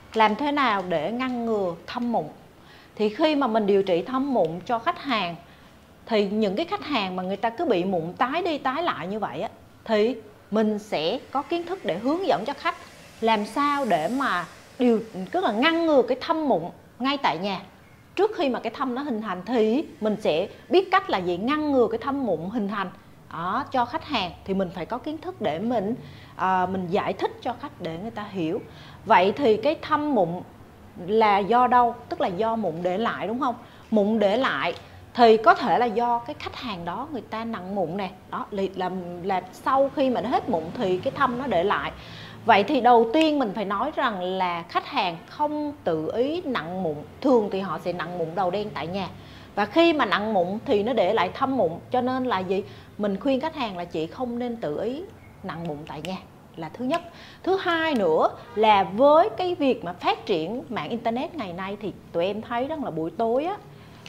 Làm thế nào để ngăn ngừa thâm mụn? Thì khi mà mình điều trị thâm mụn cho khách hàng, thì những cái khách hàng mà người ta cứ bị mụn tái đi tái lại như vậy á, thì mình sẽ có kiến thức để hướng dẫn cho khách làm sao để mà tức là ngăn ngừa cái thâm mụn ngay tại nhà. Trước khi mà cái thâm nó hình thành thì mình sẽ biết cách là gì, ngăn ngừa cái thâm mụn hình thành đó, cho khách hàng. Thì mình phải có kiến thức để mình giải thích cho khách để người ta hiểu. Vậy thì cái thâm mụn là do đâu? Tức là do mụn để lại, đúng không? Mụn để lại thì có thể là do cái khách hàng đó người ta nặng mụn nè, đó là sau khi mà nó hết mụn thì cái thâm nó để lại. Vậy thì đầu tiên mình phải nói rằng là khách hàng không tự ý nặng mụn. Thường thì họ sẽ nặng mụn đầu đen tại nhà, và khi mà nặng mụn thì nó để lại thâm mụn. Cho nên là gì? Mình khuyên khách hàng là chị không nên tự ý nặng mụn tại nhà, là thứ nhất. Thứ hai nữa là với cái việc mà phát triển mạng internet ngày nay thì tụi em thấy rằng là buổi tối á,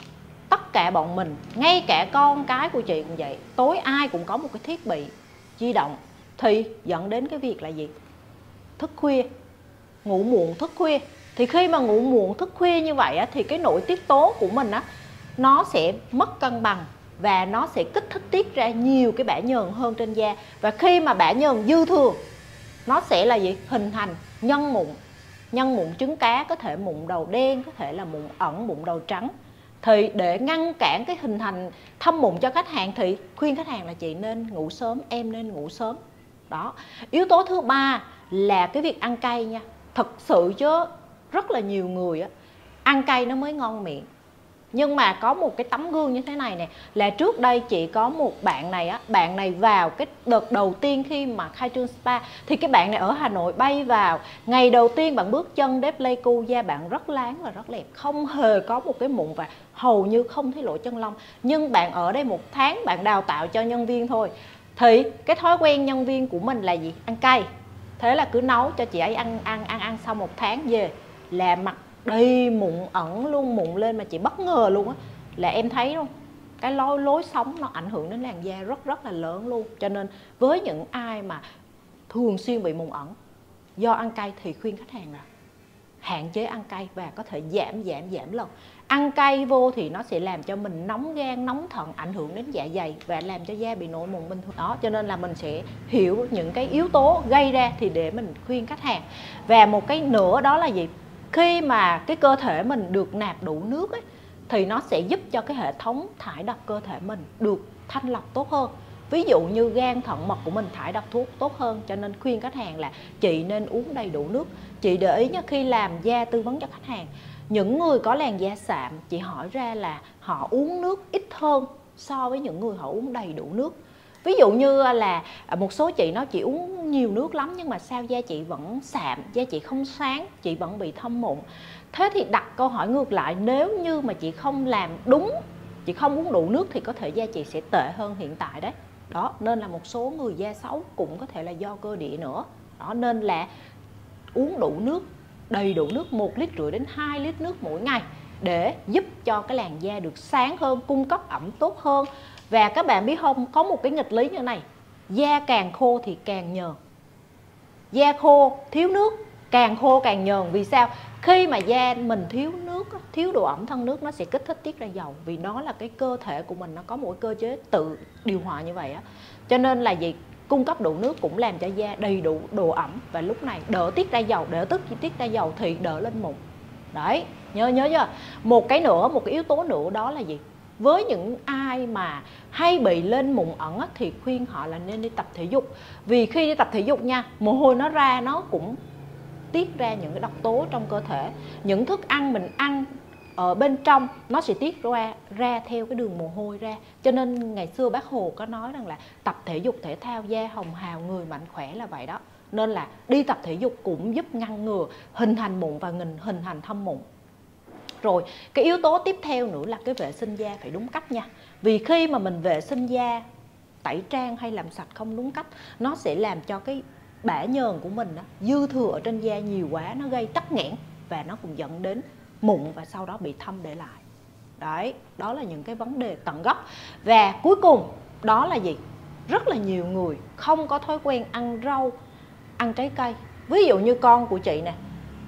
tất cả bọn mình, ngay cả con cái của chị cũng vậy, tối ai cũng có một cái thiết bị di động, thì dẫn đến cái việc là gì? Thức khuya, ngủ muộn thức khuya. Thì khi mà ngủ muộn thức khuya như vậy á, thì cái nội tiết tố của mình á, nó sẽ mất cân bằng và nó sẽ kích thích tiết ra nhiều cái bã nhờn hơn trên da. Và khi mà bã nhờn dư thừa, nó sẽ là gì? Hình thành nhân mụn. Nhân mụn trứng cá, có thể mụn đầu đen, có thể là mụn ẩn, mụn đầu trắng. Thì để ngăn cản cái hình thành thâm mụn cho khách hàng thì khuyên khách hàng là chị nên ngủ sớm, em nên ngủ sớm. Đó. Yếu tố thứ ba là cái việc ăn cay nha. Thật sự chứ rất là nhiều người á, ăn cay nó mới ngon miệng. Nhưng mà có một cái tấm gương như thế này nè, là trước đây chị có một bạn này á, bạn này vào cái đợt đầu tiên khi mà khai trương spa, thì cái bạn này ở Hà Nội bay vào, ngày đầu tiên bạn bước chân đến Pleiku, da bạn rất láng và rất đẹp, không hề có một cái mụn và hầu như không thấy lỗ chân lông. Nhưng bạn ở đây 1 tháng, bạn đào tạo cho nhân viên thôi, thì cái thói quen nhân viên của mình là gì? Ăn cay. Thế là cứ nấu cho chị ấy ăn sau 1 tháng về là mặt đầy mụn ẩn luôn, mụn lên mà chị bất ngờ luôn á. Là em thấy không, cái lối sống nó ảnh hưởng đến làn da rất là lớn luôn. Cho nên với những ai mà thường xuyên bị mụn ẩn do ăn cay thì khuyên khách hàng là hạn chế ăn cay và có thể giảm lần. Ăn cay vô thì nó sẽ làm cho mình nóng gan, nóng thận, ảnh hưởng đến dạ dày và làm cho da bị nổi mụn bình thường. Đó, cho nên là mình sẽ hiểu những cái yếu tố gây ra thì để mình khuyên khách hàng. Và một cái nữa đó là gì? Khi mà cái cơ thể mình được nạp đủ nước ấy, thì nó sẽ giúp cho cái hệ thống thải độc cơ thể mình được thanh lọc tốt hơn. Ví dụ như gan, thận, mật của mình thải độc thuốc tốt hơn. Cho nên khuyên khách hàng là chị nên uống đầy đủ nước. Chị để ý nha, khi làm da tư vấn cho khách hàng, những người có làn da sạm, chị hỏi ra là họ uống nước ít hơn so với những người họ uống đầy đủ nước. Ví dụ như là một số chị nói chị uống nhiều nước lắm nhưng mà sao da chị vẫn sạm, da chị không sáng, chị vẫn bị thâm mụn. Thế thì đặt câu hỏi ngược lại, nếu như mà chị không làm đúng, chị không uống đủ nước thì có thể da chị sẽ tệ hơn hiện tại đấy. Đó, nên là một số người da xấu cũng có thể là do cơ địa nữa. Đó, nên là uống đủ nước, đầy đủ nước, 1,5 lít đến 2 lít nước mỗi ngày để giúp cho cái làn da được sáng hơn, cung cấp ẩm tốt hơn. Và các bạn biết không, có một cái nghịch lý như này, da càng khô thì càng nhờn. Da khô, thiếu nước, càng khô càng nhờn. Vì sao? Khi mà da mình thiếu nước, thiếu độ ẩm thân nước, nó sẽ kích thích tiết ra dầu. Vì đó là cái cơ thể của mình nó có một cơ chế tự điều hòa như vậy á. Cho nên là gì? Cung cấp đủ nước cũng làm cho da đầy đủ độ ẩm. Và lúc này đỡ tiết ra dầu, đỡ tiết ra dầu thì đỡ lên mụn. Đấy, nhớ chưa? Một cái nữa, một cái yếu tố nữa đó là gì? Với những ai mà hay bị lên mụn ẩn á, thì khuyên họ là nên đi tập thể dục. Vì khi đi tập thể dục nha, mồ hôi nó ra, nó cũng tiết ra những cái độc tố trong cơ thể. Những thức ăn mình ăn ở bên trong nó sẽ tiết ra theo cái đường mồ hôi ra. Cho nên ngày xưa bác Hồ có nói rằng là tập thể dục thể thao da hồng hào, người mạnh khỏe là vậy đó. Nên là đi tập thể dục cũng giúp ngăn ngừa hình thành mụn và hình thành thâm mụn. Rồi cái yếu tố tiếp theo nữa là cái vệ sinh da phải đúng cách nha. Vì khi mà mình vệ sinh da, tẩy trang hay làm sạch không đúng cách, nó sẽ làm cho cái bã nhờn của mình đó, dư thừa ở trên da nhiều quá, nó gây tắc nghẽn và nó cũng dẫn đến mụn và sau đó bị thâm để lại. Đấy, đó là những cái vấn đề tận gốc. Và cuối cùng đó là gì? Rất là nhiều người không có thói quen ăn rau, ăn trái cây. Ví dụ như con của chị nè,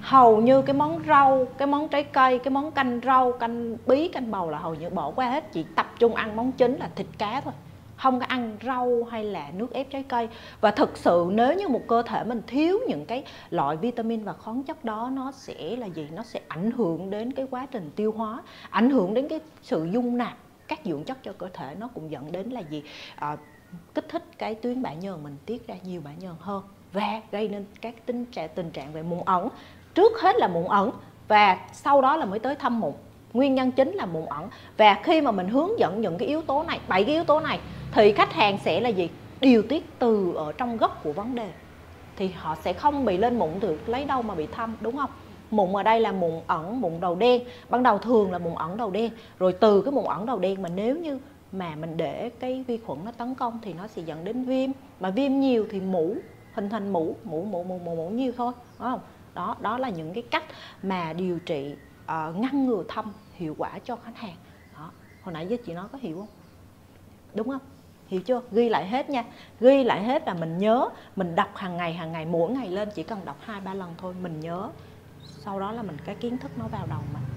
hầu như cái món rau, cái món trái cây, cái món canh rau, canh bí, canh bầu là hầu như bỏ qua hết, chỉ tập trung ăn món chính là thịt cá thôi, không có ăn rau hay là nước ép trái cây. Và thực sự nếu như một cơ thể mình thiếu những cái loại vitamin và khoáng chất đó, nó sẽ là gì? Nó sẽ ảnh hưởng đến cái quá trình tiêu hóa, ảnh hưởng đến cái sự dung nạp các dưỡng chất cho cơ thể. Nó cũng dẫn đến là gì? Kích thích cái tuyến bã nhờn mình tiết ra nhiều bã nhờn hơn và gây nên các tình trạng về mụn ẩn. Trước hết là mụn ẩn và sau đó là mới tới thâm mụn. Nguyên nhân chính là mụn ẩn. Và khi mà mình hướng dẫn những cái yếu tố này, 7 cái yếu tố này, thì khách hàng sẽ là gì? Điều tiết từ ở trong gốc của vấn đề, thì họ sẽ không bị lên mụn từ lấy đâu mà bị thâm, đúng không? Mụn ở đây là mụn ẩn, mụn đầu đen. Ban đầu thường là mụn ẩn đầu đen, rồi từ cái mụn ẩn đầu đen mà nếu như mà mình để cái vi khuẩn nó tấn công thì nó sẽ dẫn đến viêm, mà viêm nhiều thì mủ, hình thành mủ nhiều thôi, đúng không? Đó là những cái cách mà điều trị ngăn ngừa thâm hiệu quả cho khách hàng. Đó. Hồi nãy giờ chị nói có hiểu không? Đúng không? Hiểu chưa? Ghi lại hết nha. Ghi lại hết và mình nhớ, mình đọc hàng ngày, mỗi ngày lên chỉ cần đọc 2-3 lần thôi, mình nhớ. Sau đó là mình cái kiến thức nó vào đầu mà.